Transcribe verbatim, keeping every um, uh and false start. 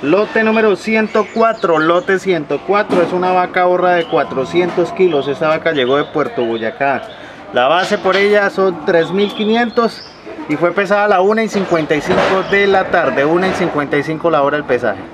Lote número ciento cuatro, lote ciento cuatro, es una vaca borra de cuatrocientos kilos. Esta vaca llegó de Puerto Boyacá. La base por ella son tres mil quinientos y fue pesada a la una y cincuenta y cinco de la tarde, una y cincuenta y cinco la hora del pesaje.